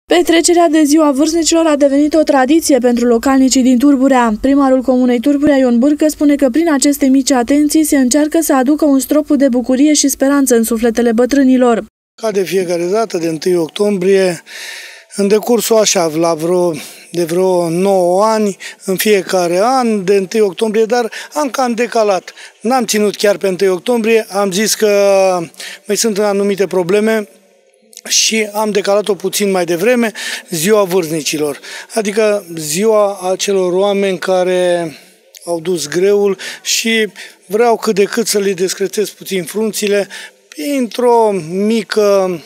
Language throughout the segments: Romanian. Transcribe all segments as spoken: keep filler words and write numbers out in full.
Petrecerea de ziua vârstnicilor a devenit o tradiție pentru localnicii din Turburea. Primarul comunei Turburea, Ion Bârcă, spune că prin aceste mici atenții se încearcă să aducă un strop de bucurie și speranță în sufletele bătrânilor. Ca de fiecare dată, de întâi octombrie, în decursul așa, la vreo, de vreo nouă ani, în fiecare an, de întâi octombrie, dar am cam decalat. N-am ținut chiar pe întâi octombrie, am zis că mai sunt anumite probleme și am decalat-o puțin mai devreme, ziua vârstnicilor, adică ziua acelor oameni care au dus greul și vreau cât de cât să le descrețez puțin frunțile printr-o mică,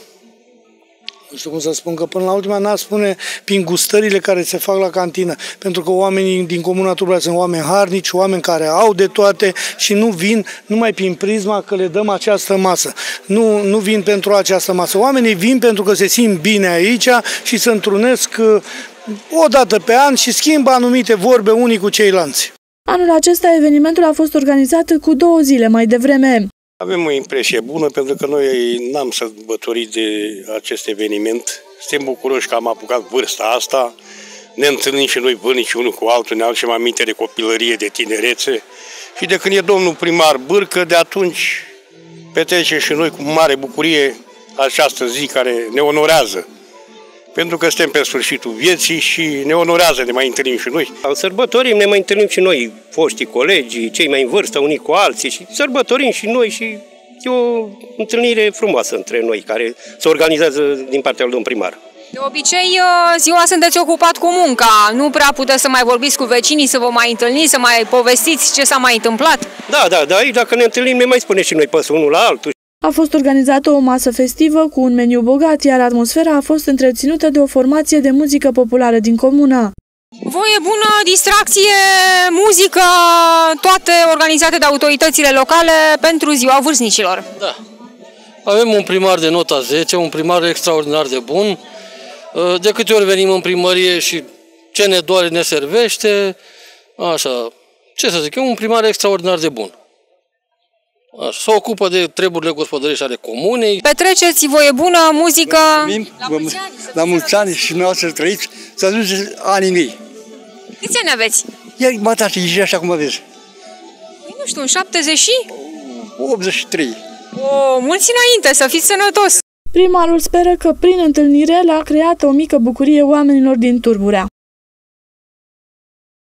nu știu cum să spun, că până la ultima n-aș spune prin gustările care se fac la cantină, pentru că oamenii din Comuna Turburea sunt oameni harnici, oameni care au de toate și nu vin numai prin prisma că le dăm această masă. Nu, nu vin pentru această masă. Oamenii vin pentru că se simt bine aici și se întrunesc o dată pe an și schimbă anumite vorbe unii cu ceilalți. Anul acesta evenimentul a fost organizat cu două zile mai devreme. Avem o impresie bună pentru că noi n-am sărbătorit de acest eveniment. Suntem bucuroși că am apucat vârsta asta, ne întâlnim și noi vârnici unul cu altul, ne aducem aminte de copilărie, de tinerețe. Și de când e domnul primar Bârcă, de atunci petrecem și noi cu mare bucurie această zi care ne onorează. Pentru că suntem pe sfârșitul vieții și ne onorează, ne mai întâlnim și noi. Sărbătorim, ne mai întâlnim și noi, foștii colegi, cei mai în vârstă, unii cu alții, și sărbătorim și noi și e o întâlnire frumoasă între noi, care se organizează din partea lui domnul primar. De obicei, ziua sunteți ocupat cu munca, nu prea puteți să mai vorbiți cu vecinii, să vă mai întâlniți, să mai povestiți ce s-a mai întâmplat? Da, da, da, dacă ne întâlnim ne mai spune și noi pe unul la altul. A fost organizată o masă festivă cu un meniu bogat, iar atmosfera a fost întreținută de o formație de muzică populară din comună. Voie bună, distracție, muzică, toate organizate de autoritățile locale pentru ziua vârstnicilor. Da. Avem un primar de nota zece, un primar extraordinar de bun. De câte ori venim în primărie și ce ne doare ne servește, așa, ce să zic, e un primar extraordinar de bun. Se ocupă de treburile gospodărești ale comunei. Petreceți voie bună, muzică. Mulțumim, la mulți ani, la mulți ani și noi să trăiți, să ajungeți anii mei. Câți ani aveți? Ia mătați și așa cum aveți. Păi nu știu, șaptezeci și? optzeci și trei. O, mulți înainte, să fiți sănătos. Primarul speră că prin întâlnire le-a creat o mică bucurie oamenilor din Turburea.